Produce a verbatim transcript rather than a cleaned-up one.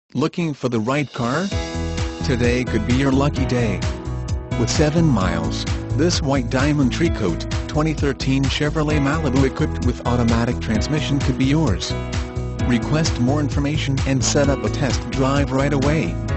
Looking for the right car? Today could be your lucky day. With seven miles, this White Diamond Tricoat, twenty thirteen Chevrolet Malibu equipped with automatic transmission could be yours. Request more information and set up a test drive right away.